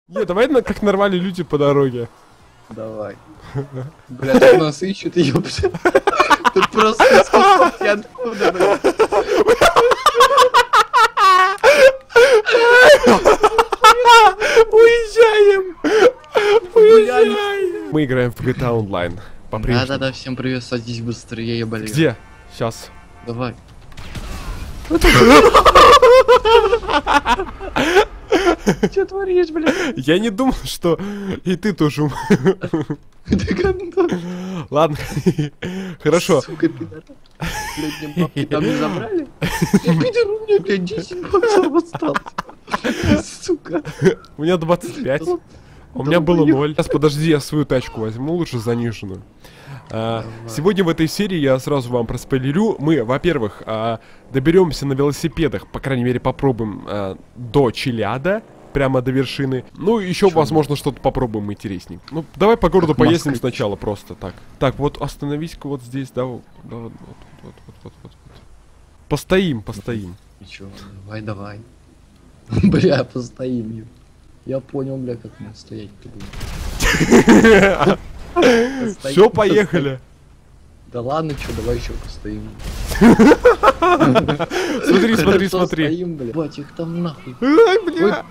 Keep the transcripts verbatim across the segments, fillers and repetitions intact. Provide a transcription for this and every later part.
Не, давай на, как нормальные люди по дороге. Давай. Бля, тут нас ищут, ёпта. Тут просто я откуда, бля. Уезжаем! Уезжаем! Мы играем в джи ти эй онлайн. Да-да-да, всем привет, садись быстрее, я болею. Где? Сейчас. Давай. Че творишь, бля? Я не думал, что и ты тоже ум... Ты гандон. Ладно, хорошо. Сука, пидор. Блядь, мне бабки там не забрали? Пидор, у меня, блядь, десять баксов осталось. Сука. У меня двадцать пять. У меня было ноль. Сейчас подожди, я свою тачку возьму, лучше заниженную. А, сегодня в этой серии я сразу вам проспойлерю. Мы, во-первых, а, доберемся на велосипедах, по крайней мере, попробуем а, до Челяда, прямо до вершины. Ну, еще, Чё? возможно, что-то попробуем интереснее. Ну, давай по городу как поездим Москвы. Сначала просто так. Так, вот остановись-ка вот здесь, да, вот, да, вот, вот, вот, вот, вот, вот. Постоим, постоим. Ничего, давай, давай. Бля, постоим. Я понял, бля, как мы стоять-то будем. Все, поехали. Да ладно, чё, давай еще постоим. Смотри, смотри, смотри. Бать, их там нахуй. Ай, бля.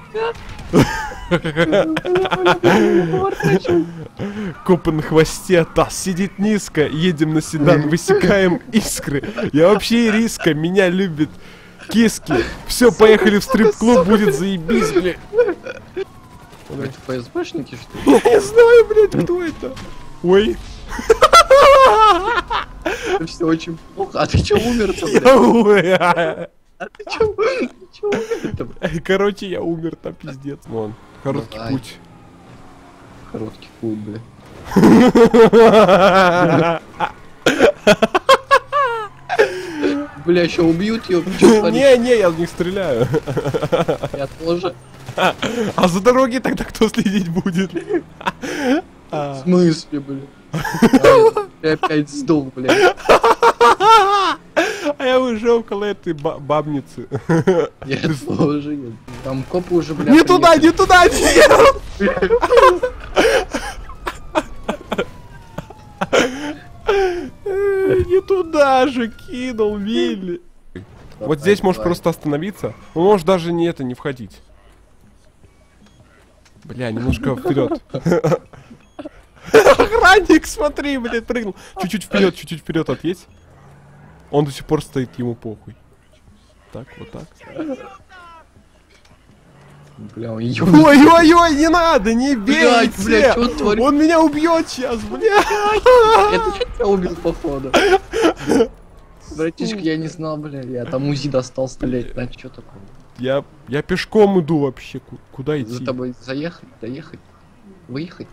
Копы на хвосте, таз сидит низко. Едем на седан, высекаем искры. Я вообще ириска, меня любит киски. Все, поехали в стрип-клуб, будет заебись, бля. Это эф эс бэ-шники, что ли? Я не знаю, блядь, кто это. Ой. Это все очень плохо. А ты чё умер-то, блядь? А ты чё, чё умер-то, блядь? Короче, я умер, там пиздец. Вон, короткий Давай. путь. Короткий путь, бля. Бля, еще убьют ее. Не, не, я в них стреляю. Я тоже. А за дороги тогда кто следить будет? В смысле, бля? Я опять сдох, бля. А я уже около этой бабницы. Я тоже. Там копы уже, бля. Не туда, не туда, нет! Не туда же кинул, Вилли. Вот здесь можешь просто остановиться. Ну, можешь даже не это, не входить. Бля, немножко вперед. Охранник, смотри, блядь, прыгнул. Чуть-чуть вперед, чуть-чуть вперед отъедь. Он до сих пор стоит, ему похуй. Так, вот так. Бля, он ой-ой-ой, не надо, не бейте! Блядь, блядь, что он творит? Он меня убьет сейчас, блядь! Это что тебя убил, походу? Братишка, я не знал, бля, я там УЗИ достал стрелять, знаешь, что такое? Я, я пешком иду вообще, куда идти? За тобой заехать, доехать, выехать?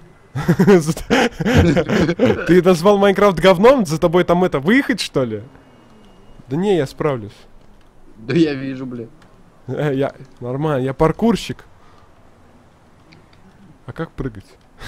Ты назвал Майнкрафт говном? За тобой там это, выехать что ли? Да не, я справлюсь. Да я вижу, бля. Я, нормально, я паркурщик. А как прыгать?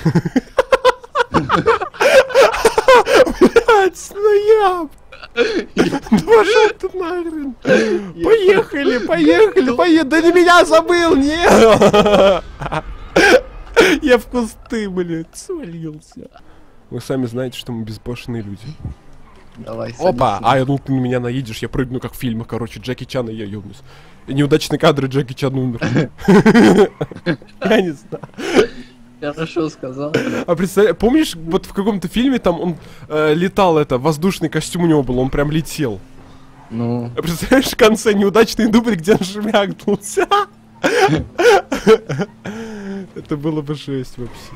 Блять, снояб! Пошел ты нахрен! Поехали, поехали, поехали! Да не меня забыл, нет! Я в кусты, блядь, свалился. Вы сами знаете, что мы безбашенные люди. Давай, опа! А, я думал, ты на меня наедешь, я прыгну как в фильмах, короче, Джеки Чан и я ёбнусь. Неудачные кадры, Джеки Чан умер. Я не знаю. Хорошо сказал. А представляешь, помнишь, вот в каком-то фильме там он э, летал, это, воздушный костюм у него был, он прям летел. Ну. А представляешь, в конце неудачный дубль, где он шмякнулся? Это было бы жесть вообще.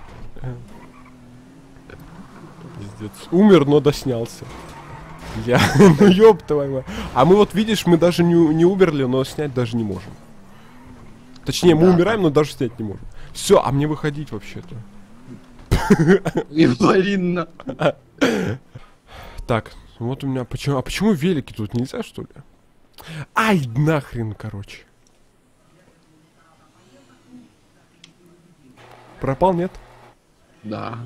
Пиздец. Умер, но доснялся. Я, ну ёб твою мать. А мы вот видишь, мы даже не, не умерли, но снять даже не можем. Точнее, мы да. умираем, но даже снять не можем. Все, а мне выходить вообще-то. Инвалидно. Так, вот у меня почему. А почему велики тут нельзя, что ли? Ай, нахрен, короче. Пропал, нет? Да.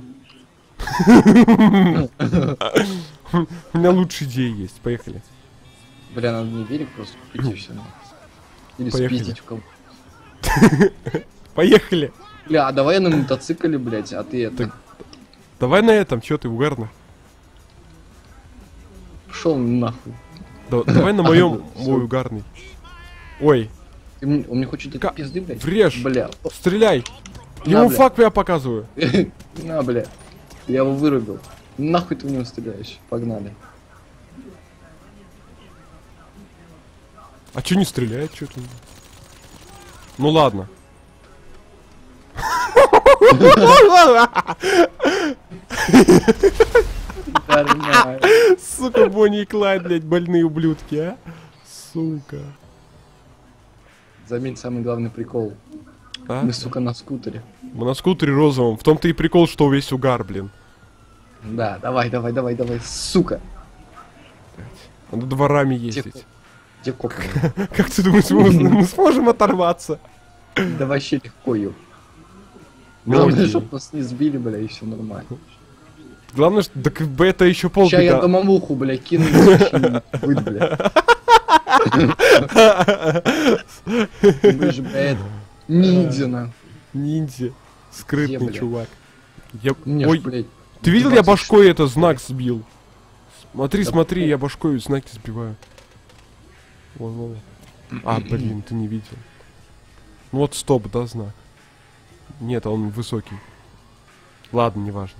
У меня лучшие идеи есть. Поехали. Бля, надо не велик просто купить и все. Или Поехали. спиздить в кого. Поехали. Бля, а давай на мотоцикле, блядь, а ты это... Так. Давай на этом, чё ты угарно. Пошел нахуй. Да, давай на моем, мой угарный. Ой, Ты мне- он мне хочет этой Ка- пизды, блядь. врежь. Бля. Стреляй. На, Ему бля. факт я показываю. На, бля. Я его вырубил. Нахуй ты в него стреляешь? Погнали. А чё не стреляет, чё ты? Ну ладно. Нормально. Сука, Бонни и Клайд, блядь, больные ублюдки, а? Сука. Заметь самый главный прикол. А? Мы, сука, на скутере. Мы на скутере розовом. В том-то и прикол, что весь угар, блин. Да, давай, давай, давай, давай, сука. Надо дворами Где, ездить. где коп? Как ты думаешь, мы, мы сможем оторваться? Да вообще легко, ё. Ну, Главное, окей. чтоб нас не сбили, бля, и все нормально. Главное, что так б- это еще Ща я полбеда. домовуху, бля, кину и защищу. Вы, бля. Мы же, бля, это... Ниндзя, нахуй. Ниндзя. Скрытный Где, бля? чувак. Я... Мне ж, Ой, блядь, ты видел, я двадцать башкой это знак сбил? Смотри, Да смотри, похуй. я башкой знаки сбиваю. Вон, вон. А, блин, ты не видел. Ну вот стоп, да, знак. Нет, он высокий. Ладно, неважно.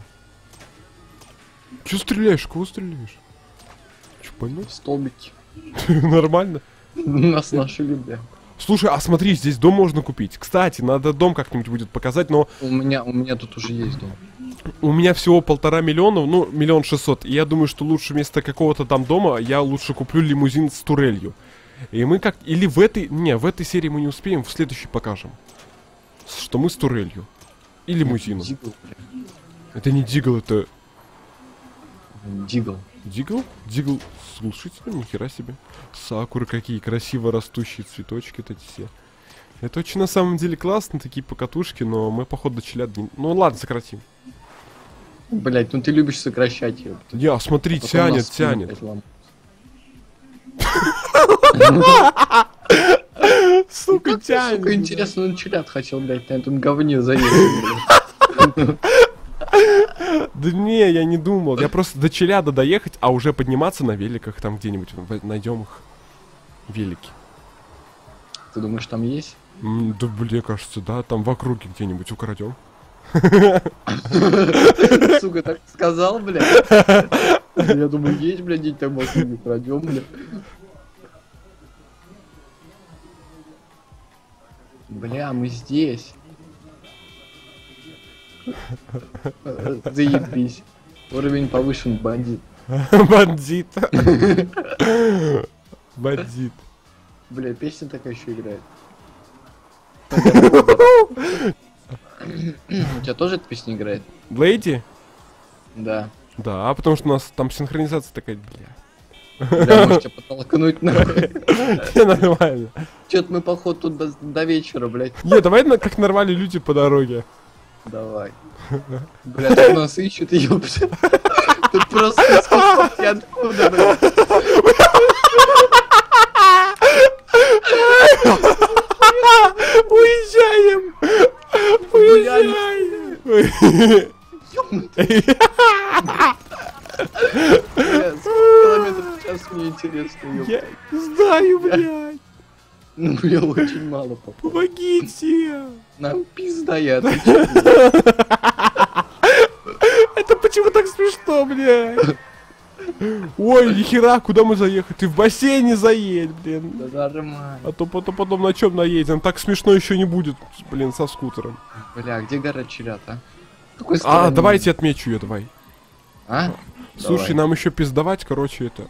Че стреляешь? Кого стреляешь? Че, понял? столбики. Нормально? Нас нашли, бля. Слушай, а смотри, здесь дом можно купить. Кстати, надо дом как-нибудь будет показать, но У меня, у меня тут уже есть дом. у меня всего полтора миллиона, ну, миллион шестьсот. И я думаю, что лучше вместо какого-то там дома я лучше куплю лимузин с турелью. И мы как... Или в этой... Не, в этой серии мы не успеем, в следующей покажем. Что мы с турелью. И лимузином. Дигл, бля. Это не Дигл, это... Дигл. Дигл? Дигл, слушайте, нихера себе. Сакуры какие красиво растущие цветочки эти все. Это очень на самом деле классно, такие покатушки, но мы походу челят не... Ну ладно, сократим. Блять, ну ты любишь сокращать ее. Я, смотри, тянет, тянет. Сука, Сука, тянет. интересно, он челят хотел, блять, на этом говне заехать. Да не, я не думал. Я просто до Челяда доехать, а уже подниматься на великах там где-нибудь. в- Найдем их. Велики. Ты думаешь, там есть? М, Да, мне кажется, да, там в округе где-нибудь украдем. Сука, так сказал, бля. Я думаю, есть, блядь, день там не пройдем, бля. Бля, мы здесь. Заебись. Уровень повышен, бандит. Бандит. Бандит. Бля, песня такая еще играет. У тебя тоже эта песня играет? Блейди? Да. Да, потому что у нас там синхронизация такая, бля. Бля, может тебя подтолкнуть нахуй. Не, нормально. Чё-то мы, походу, тут до, до вечера, блядь. Не, давай на- как нормальные люди по дороге. Давай. Бля, тут нас ищут, ёпта. Тут просто сколько откуда, блядь. Уезжаем! Уезжаем! Бля, сколько километров в час, мне интересно, ёпта. Я не знаю, блядь! Ну, бля, очень мало, папа. Помогите! Нам пизда, я отвечаю. Это почему так смешно, блядь? Ой, нихера, куда мы заехать? Ты в бассейне заедь, блин. Да нормально. А то потом, потом на чем наедем? Так смешно еще не будет, блин, со скутером. Бля, где гора Челят, а? Какой А, стороны? давайте отмечу ее, давай. А? Слушай, Давай. нам еще пиздавать, короче, это.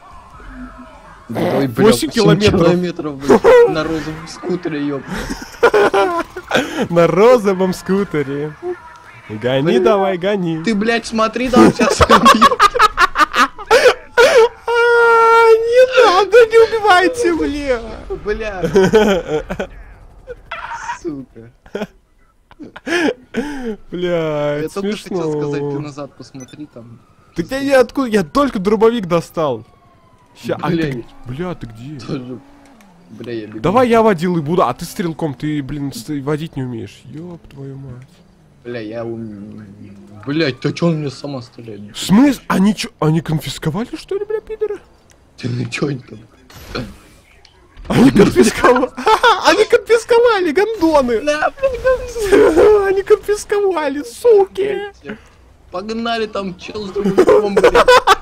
Ой, бля, восемь километров. километров, блядь, на розовом скутере, ёпта. На розовом скутере. Гони, Блин. давай, гони. Ты, блядь, смотри, там сейчас убьют. А, не надо, не убивайте, бля. Бля. Сука. Бля, Я это только хотел сказать, ты смешно. назад посмотри там. Так я, я откуда? Я только дробовик достал. Ща, а Бля, ты, бля, ты где? Тоже. Бля, я бегу. Давай я водил и буду, а ты стрелком, ты, блин, ст- водить не умеешь. Ёб твою мать. Бля, я ум... Блять, ты чё он мне сама стреляет? В смысле? Они чё, они конфисковали, что ли, бля, пидоры? Ты ну чё они там? Они конфисковали. Они конфисковали, гондоны. Бля, бля, Они конфисковали, суки. погнали там чел с другом, блядь.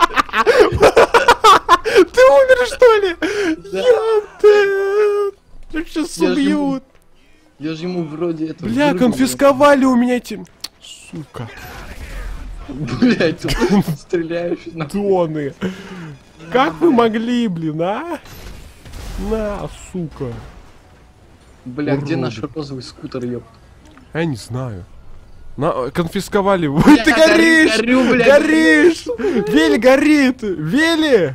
Ты умер, что ли? Да. Ёпта. Тебя сейчас Я ж ему- убьют. Я же ему вроде это... Бля, вырвал, конфисковали у меня эти... Сука. Блять, ты стреляешь на... Доны. Как вы могли, блин, а? На, сука. Бля, где Уроды. наш розовый скутер, ёпт? Я не знаю. На, конфисковали. Ой, Бля, ты я горю, горишь! горю, блядь. горишь! Вели горит! Вели!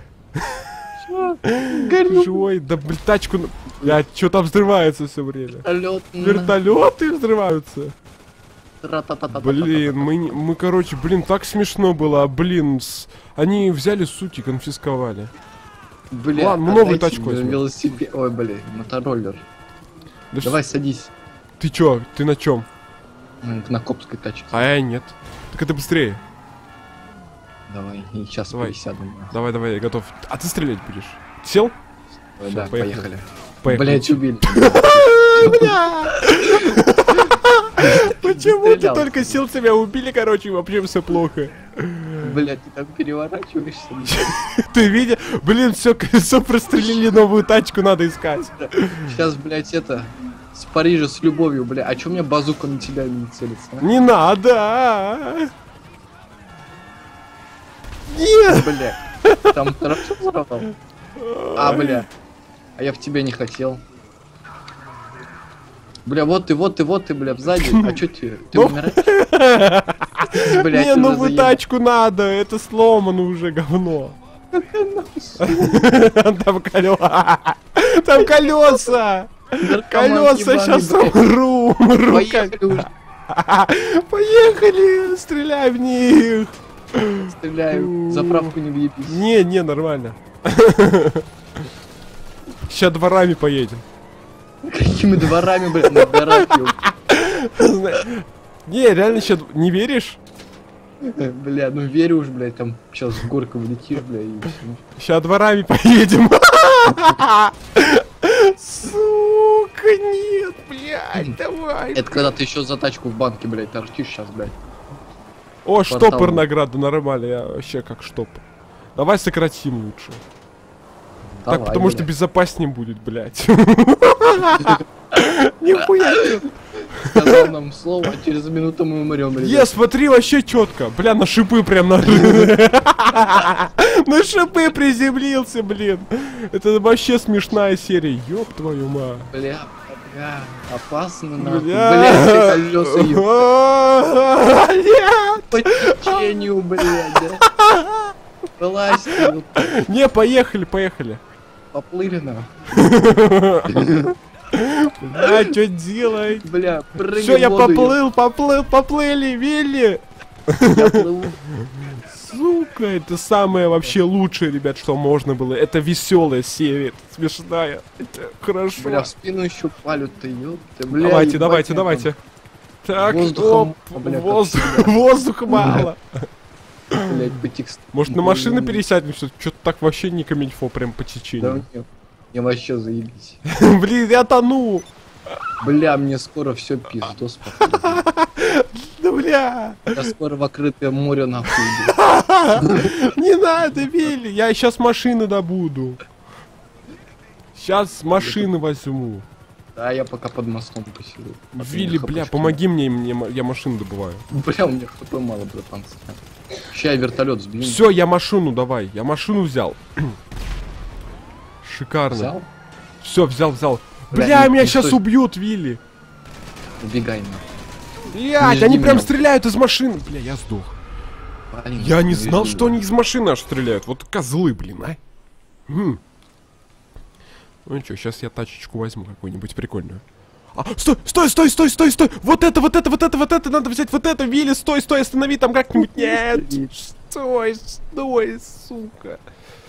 Горю. Живой, да блин, тачку... на- Блядь, что там взрывается все время? Вертолет. Вертолеты взрываются. Тра-та-та-та-та-та-та. Блин, мы, не- мы, короче, блин, так смешно было, а, блин, с- они взяли, суки, конфисковали. Бля, Ладно, мы новую отдайте тачку мне возьмем. велосипед. Ой, блин, мотороллер. Да Давай садись. ш- Ты чё, ты на чем? М, На копской тачке. А я нет. Так это быстрее. Давай, и сейчас Давай. пересядем. Давай, давай, я готов. А ты стрелять будешь? Сел? Ой, Всё, да, поехали. поехали. Поехали. Блять, убили. Бля! Почему ты Стрелял. только сел, тебя убили, короче, вообще все плохо. Блять, ты там переворачиваешься. Ты видел? Блин, все колесо прострелили, новую тачку надо искать. Сейчас, блять, это... С Парижа с любовью, бля. А чё у меня базука на тебя не целится? а? Не надо! Нет! Бля. Там хорошо взорвал? А, бля. А я в тебя не хотел. Бля, вот ты, вот ты, вот ты, бля, сзади. А чё тебе? Ты Ну, умираешь? Блядь, Не, уже новую заебал. тачку надо, это сломано уже говно. Там колеса. Там колеса. Наркоман Колеса ебаный, сейчас блядь. умру, умру. Поехали уже, Поехали, стреляй в них. стреляю. Заправку не въебись. Не, не, нормально. Сейчас дворами поедем. Какими дворами, блядь, на горах, ёб. Не, реально сейчас не веришь? Бля, ну верю уж, блядь, там сейчас с горка влетишь, бля, и всё. Сейчас дворами поедем. Сука, нет, блядь, давай. Это когда ты еще за тачку в банке, блядь, торчишь сейчас, блядь. О, Квартал. штопор награда, нормально, я вообще как штопор. Давай сократим лучше. Так, Давай, потому что блядь. безопаснее будет, блядь. Нихуя нет. Сказал нам слово, а через минуту мы умрем, Е, ребят. смотри, вообще четко. Бля, на шипы прям на... На шипы приземлился, блин. Это вообще смешная серия. Ёб твою мать. Бля, бля, опасно, нахуй. Бля. Бля, все колеса, ёб. Бля. По течению, блядь, да. Вылазь, ты, вот, Не, поехали, поехали. поплыли, нахуй. А, что делать? Бля, прыгай Все, в я воду, поплыл, поплыл, поплыли, Вилли. ёб. Я плыву. Сука, это самое вообще лучшее, ребят, что можно было. Это веселая серия, это смешная. Это хорошо. Бля, в спину еще палют-то, ёпта, бля. Давайте, ебать, давайте, я давайте. Так, Воздухом, оп, бля, как воздух, всегда. воздуха мало. там, блядь, по тексту. Может, на машины пересядем? Что-то так вообще не камильфо, прям по Да течению. нет, я вообще заебись. Блин, я тону. Бля, мне скоро все пиздос, походу. Да бля. Я скоро в открытое море нахуй иду. Не надо, Вилли, я сейчас машины добуду. Сейчас машины возьму. Да, я пока под мостом посижу. А ты Вилли, мне бля, хапушки. помоги мне, мне, м- я машину добываю. Бля, у меня хп мало, братан. Ща я вертолет сбью. Все, я машину давай, я машину взял. Шикарно. Взял? Все, взял, взял. Бля, Бля, не- меня не сейчас стой. убьют, Вилли. Убегай на. Блядь, жди они прям меня. стреляют из машины. Бля, я сдох. Блин, Я не не знал, жди что меня. они из машины аж стреляют. Вот козлы, блин, а. М. Ну что, сейчас я тачечку возьму какую-нибудь прикольную. А, стой, стой, стой, стой, стой, стой! Вот это, вот это, вот это, вот это, надо взять, вот это, Вилли, стой, стой, останови там как-нибудь. Нет! Стой, стой, сука.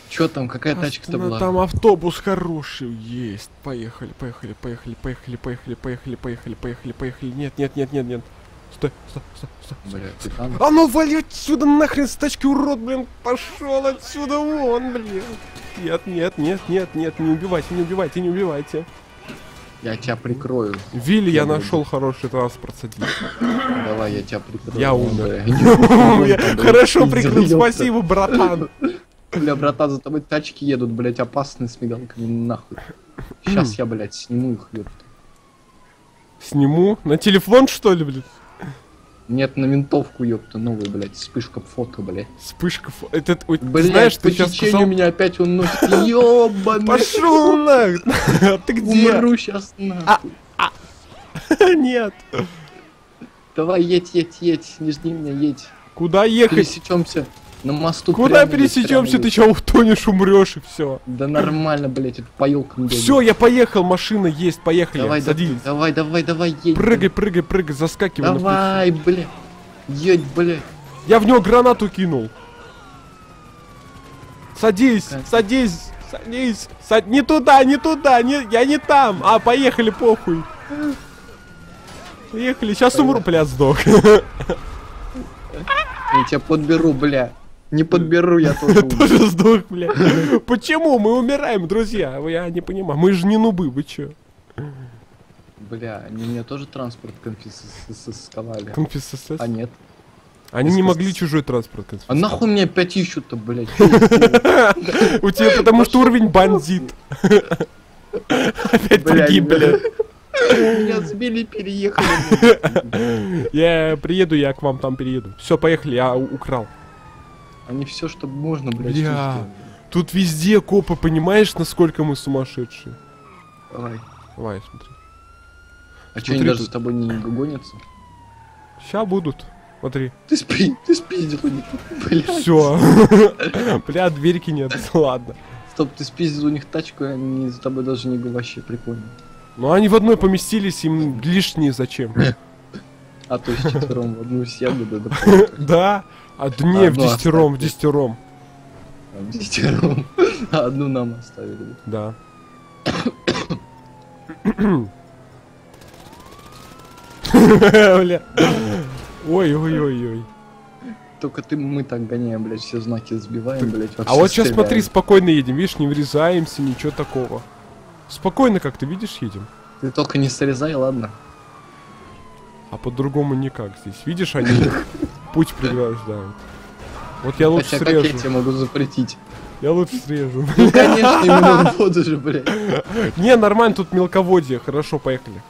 Чё там, какая тачка-то Ну, была? там автобус хороший есть. Поехали, поехали, поехали, поехали, поехали, поехали, поехали, поехали, поехали. Нет, нет, нет, нет, нет. Стой, стой, стой, стой. Бля, ты там? А ну вали отсюда нахрен с тачки, урод, блин. Пошел отсюда вон, блин. Нет, нет, нет, нет, нет, не убивайте, не убивайте, не убивайте. Я тебя прикрою. Вилли, я Я нашел хороший транспорт, садись. Давай, я тебя прикрою. Я Ну, умер. бля, Я Хорошо пиздец, прикрыл, ёпта. спасибо, братан. Бля, братан, за тобой тачки едут, блять, опасные с мигалками, нахуй. Сейчас я, блять, сниму их, ёпта. Сниму? На телефон, что ли, блин? Нет, на винтовку, ёпта, новую, блять, вспышка фото, блять. Вспышка. фо- Это, ой, ты Блять, знаешь, по ты сейчас течению сказал... меня опять уносит, ёбаный. Пошел нахуй! А ты где? Умру сейчас, нахуй. Нет. Давай, едь, едь, едь, не жди меня, едь. Куда ехать? Пересечемся на мосту. Куда прямо, блядь, пересечемся? прямо Ты едь. сейчас утонешь, умрешь и все. Да нормально, блять, это поилка. Все, я поехал, машина есть, поехали. Давай, Садись. давай, давай, давай, едь. Прыгай, прыгай, прыгай, заскакивай. на плечо. Давай, бля. Едь, бля. Я в него гранату кинул. Садись, Как? садись, садись. Сад... Не туда, не туда, не... я не там. А, поехали, похуй. Поехали, сейчас умру, бля, сдох. Я тебя подберу, бля. Не подберу, я тоже умру. Тоже сдох, бля. Почему мы умираем, друзья? Я не понимаю. Мы же не нубы, вы чё? Бля, они мне тоже транспорт конфисковали. Конфисс. А нет. Они не могли чужой транспорт А конфисковать. нахуй мне опять ищут-то, блядь? У тебя потому что уровень бандит. Опять Бля, погиб, бля. Меня сбили, переехали. Я приеду, я к вам там перееду. Все, поехали, я у- украл. Они все, что можно, блядь, Бля. чувствуют. Тут везде копы, понимаешь, насколько мы сумасшедшие? Давай. Давай, смотри. А что, Смотри они даже тут. с тобой не гонятся? Ща будут. Смотри. Ты спи, ты спиздил у них. Блядь. Все. Бля, дверьки нет. Ладно. Стоп, ты спиздил у них тачку, и они за тобой даже не были, вообще прикольно. Ну они в одной поместились, им лишние зачем? А то с четвером в одну сяду, да, да. Да? А да не, в Одну десятером, в оставьте. десятером. А десятером. А одну нам оставили. Да. Бля. Ой-ой-ой-ой. Только ты, мы так гоняем, блядь, все знаки сбиваем, блядь, А вот сейчас смотри, спокойно едем, видишь, не врезаемся, ничего такого. Спокойно, как ты видишь, едем. Ты только не срезай, ладно? А по-другому никак здесь. Видишь, они путь преграждают. Вот я лучше Хотя как я срежу. тебе могу запретить? Я лучше срежу. Ну, конечно, именно в воду же, блядь. Не, нормально, тут мелководье. Хорошо, поехали.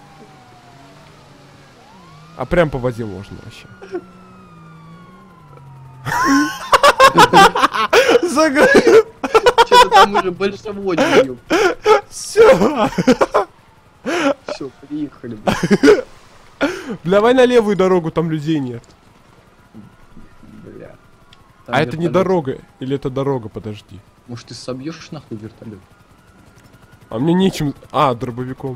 А прям по воде можно вообще. Загорел. Что-то там уже больше водим. Все. Все, приехали, блядь. Давай на левую дорогу, там людей нет. Бля. Там А это не вертолет. дорога. Или это дорога, подожди. Может, ты собьешь нахуй вертолет? А мне нечем... А, дробовиком.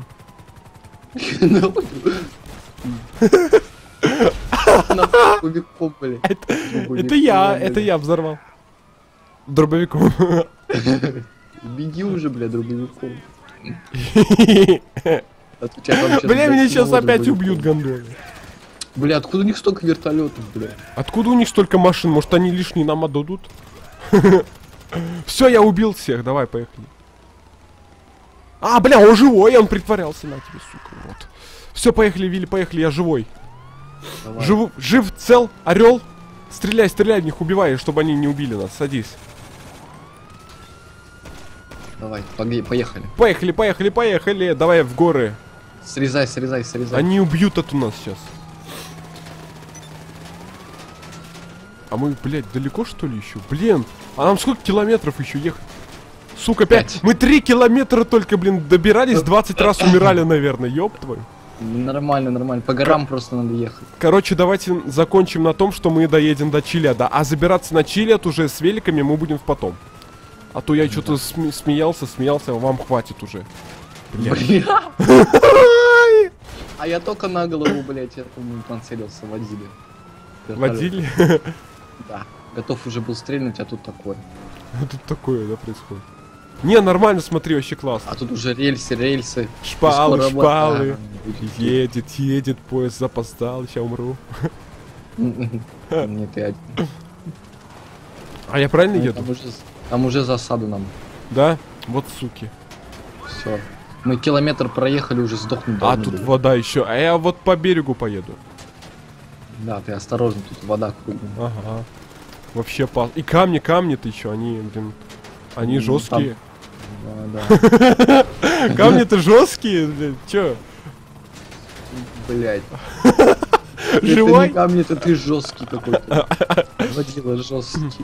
Нахуй бегом, блядь. Это я, это я взорвал. Дробовиком. Беги уже, бля, дробовиком. А то тебя там щас, Бля, блядь, меня сейчас снова опять дробовиком. убьют гондоны. Бля, откуда у них столько вертолетов, бля? Откуда у них столько машин? Может, они лишние нам отдадут? Все, я убил всех. Давай, поехали. А, бля, он живой, он притворялся на тебе, сука, вот. Все, поехали, Вилли, поехали, я живой. Давай. Живу, жив, цел, орел. Стреляй, стреляй в них, убивай, чтобы они не убили нас. Садись. Давай, погли- поехали. Поехали, поехали, поехали. Давай в горы. Срезай, срезай, срезай. Они убьют от у нас сейчас. А мы, блядь, далеко что ли еще? Блин, а нам сколько километров еще ехать? Сука, пять. Пять. Мы три километра только, блин, добирались, двадцать раз умирали, наверное, ёб твою. Нормально, нормально. По горам просто надо ехать. Короче, давайте закончим на том, что мы доедем до Чилиада. А забираться на Чилиад уже с великами мы будем потом. А то я что-то сме- смеялся, смеялся, а вам хватит уже. Бля. Бля. А я только на голову, блядь, этому нацелился, водили. Водили? Да. Готов уже был стрельнуть, а тут такое. Тут такое, да, происходит. Не, нормально, смотри, вообще классно. А тут уже рельсы, рельсы. Шпалы, Скоро шпалы. вот- а, Едет, едет, поезд запоздал, сейчас умру. Нет, я один. А я правильно Ну, еду? Там уже, там уже засаду нам. Да? Вот суки. Все. Мы километр проехали, уже сдохнуть А должны тут были. вода еще. А я вот по берегу поеду. Да, ты осторожно, тут вода кругом. Ага. Вообще пас. И камни, камни-то еще, они, блин. Они Ну, жесткие. Да, да. Камни-то жесткие, блин. Че? Блять. Живой? Это не камни, это ты жесткий какой-то. Водила жесткий.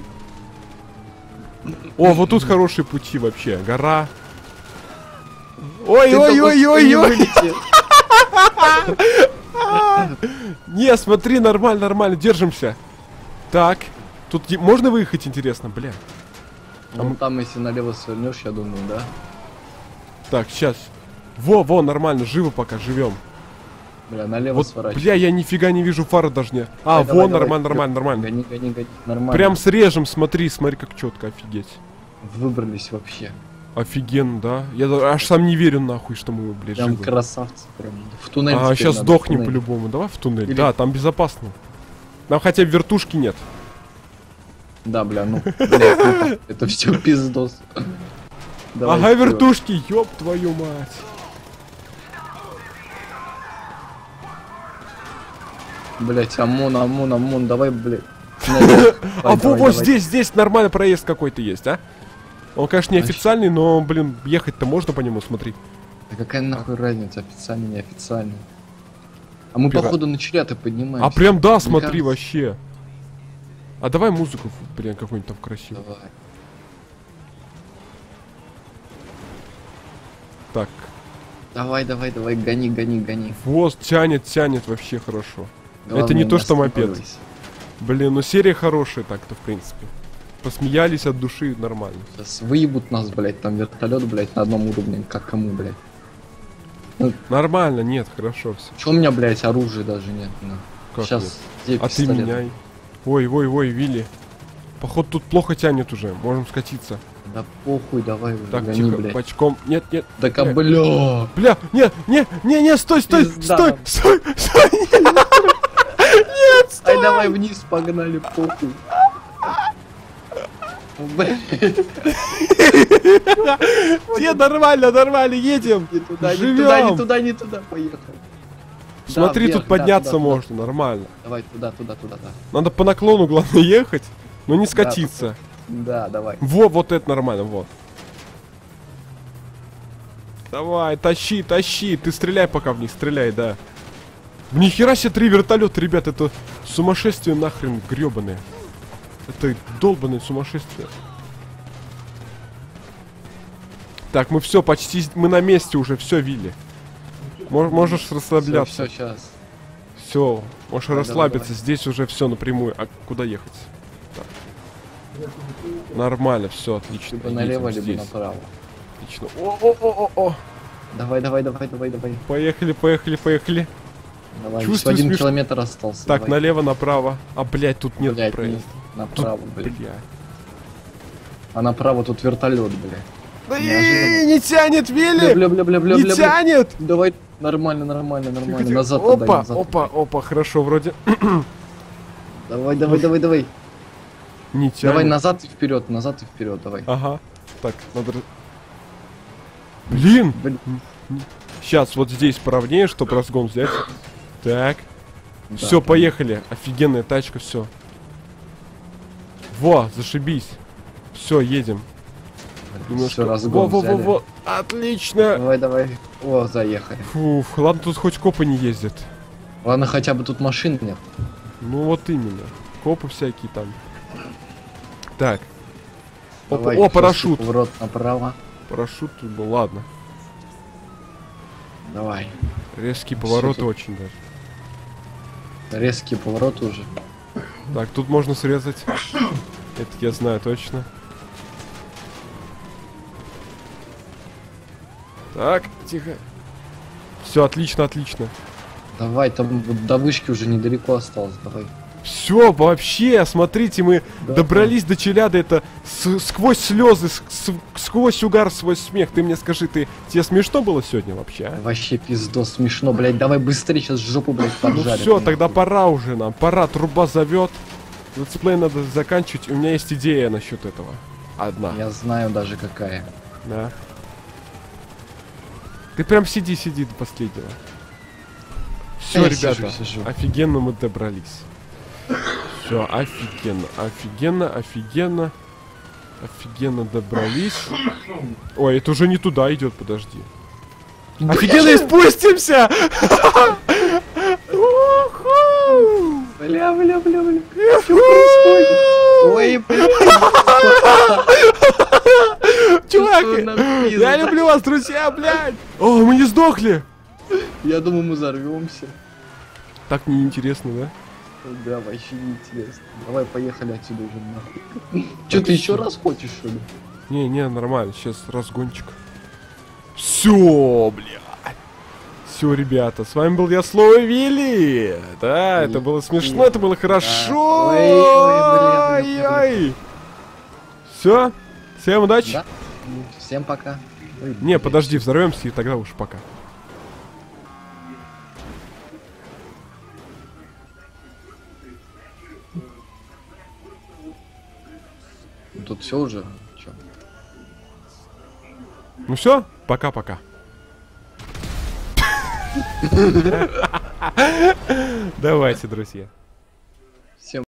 О, вот тут хорошие пути вообще. Гора. Ты только что не Ой-ой-ой-ой-ой. вылетел. Не, смотри, нормально, нормально, держимся. Так. Тут е- можно выехать, интересно, бля. Ну там, если налево свернешь, я думаю, да. Так, сейчас. Во, во, нормально, живо пока, живем. Бля, налево Вот, сворачивай. бля, я нифига не вижу фары даже не. А, Давай, во, давай, нормально, давай. нормально, нормально. Гони, гони, гони. Нормально. Прям срежем, смотри, смотри, как четко, офигеть. Выбрались вообще. Офигенно, да? Я да- аж сам не верю нахуй, что мы, блядь, Прям живы. красавцы. Прям. В туннель А, теперь сейчас надо, в сдохнем туннель. по-любому. Давай в туннель. Или- Да, там безопасно. Там хотя бы вертушки нет. Да, бля, ну, бля, ну, это все пиздос. Давай ага, вперед. вертушки, ёб твою мать. Блять, ОМОН, ОМОН, ОМОН, давай, блядь. А во, вот здесь, здесь нормальный проезд какой-то есть, а? Он, конечно, не Значит- официальный, но, блин, ехать-то можно по нему, смотри. Да какая нахуй разница, официальный, не официальный. А мы, Пира- походу, на челя-то поднимаемся. А прям да, Мне смотри, кажется. вообще. А давай музыку, блин, какую-нибудь там красивую. Давай. Так. Давай, давай, давай, гони, гони, гони. Вот, тянет, тянет вообще хорошо. Главное, не то, что мопед. останавливайся. Блин, ну серия хорошая так-то, в принципе. Посмеялись от души, нормально. Сейчас выебут нас, блять, там вертолет, блять, на одном уровне, как кому, блять. Нормально, нет, хорошо все. Че у меня, блять, оружия даже нет? Ну. Как Сейчас нет? где А ты пистолет? меняй. Ой, ой, ой, Вилли. Походу тут плохо тянет уже, можем скатиться. Да похуй, давай уже, Так, гони, тихо, блядь. бочком. Нет, нет. Так, а э, бля. Бля, не, не, не, не, стой, стой, Пизда стой, нам. стой, стой. Нет, Ай, стой. давай вниз, погнали, похуй. Блядь, Не, нормально, нормально, едем. не туда, не Живем. туда, не туда, не туда, поехал. Смотри, Да, тут вверх, да, подняться туда, туда. можно, нормально. Давай туда, туда, туда, да. Надо по наклону, главное, ехать, но не скатиться. Да, давай. Во, вот это нормально, вот. Давай, тащи, тащи. Ты стреляй пока в них, стреляй, да. В нихера себе три вертолета, ребят, это сумасшествие нахрен гребаное. Это долбанное сумасшествие. Так, мы все, почти, мы на месте уже, все, Вилли. Мож- можешь расслабляться. Все, сейчас. Все, можешь Давай, расслабиться, давай. здесь уже все напрямую. А куда ехать? Так. Нормально, все, отлично. Либо налево, Едем либо здесь. направо. Отлично. О-о-о-о-о. Давай, давай, давай, давай, давай. Поехали, поехали, поехали. Давай, Чувствую еще один смеш- километр остался. Так, давай. налево, направо. А, блядь, тут нет Блядь, проезда. нет, направо, блядь. Бля. А направо тут вертолет, блядь. Да Неожиданно. не тянет, Вилли! Бля, бля, бля, бля, Не бля, бля. тянет! Давай, нормально, нормально, нормально. Тихо, тихо. Назад отдай, Опа, назад опа, отдай. опа, хорошо, вроде. Давай, давай, давай, давай. Не тянет. Давай назад и вперед, назад и вперед, давай. Ага. Так, надо... раз- Блин! Блин. Сейчас вот здесь поровнее, чтобы разгон взять. Так. Да. Все, поехали. Офигенная тачка, все. Во, зашибись. Все, едем. Все, Во, разгон во, во, взяли. во. Отлично. Давай, давай. О, заехали. Фух, ладно, тут хоть копы не ездят. Ладно, хотя бы тут машин нет. Ну вот именно. Копы всякие там. Так. Опа, Давай, о, шестый парашют. Поворот направо. Парашют тут был, ладно. Давай. Резкие Всё повороты тут. очень даже. Резкий поворот уже. Так, тут можно срезать. Это я знаю точно. Так, тихо. Все, отлично, отлично. Давай, там вот до вышки уже недалеко осталось. Давай. Все, вообще, смотрите, мы Да, добрались до Челяды, это с- сквозь слезы, с- с- сквозь угар, сквозь смех. Ты мне скажи, ты тебе смешно было сегодня вообще, а? Вообще пиздос, смешно, блядь. Давай быстрее, сейчас жопу, блядь, Ну поджарят. все, нахуй. тогда пора уже нам, пора, труба зовет. Летсплей надо заканчивать, у меня есть идея насчет этого. Одна, Я знаю даже какая. да. Ты прям сиди, сиди до последнего. Все, Я ребята, сижу, сижу. офигенно мы добрались. Все, офигенно, офигенно, офигенно. Офигенно добрались. Ой, это уже не туда идет, подожди. Офигенно и спустимся! Уху! Бля, бля, бля, бля. Что происходит? Ой, бля. Чувак, Чувствую, нам я пизда. люблю вас, друзья, блядь! О, мы не сдохли! Я думаю, мы взорвемся. Так неинтересно, да? Да, вообще неинтересно. Давай поехали отсюда уже нахуй. Че, ты еще раз хочешь, что ли? Не, не, нормально, сейчас разгончик. Все, блядь. Все, ребята, с вами был я, Слово Вилли. Да, это было смешно, это было хорошо. Ой, ой, блин, блин, блин. Все, всем удачи. Да? Ну, Всем пока. Ой, Не, блин. подожди, взорвемся и тогда уж пока. Тут все уже. Чё? Ну все, пока-пока. Давайте, друзья.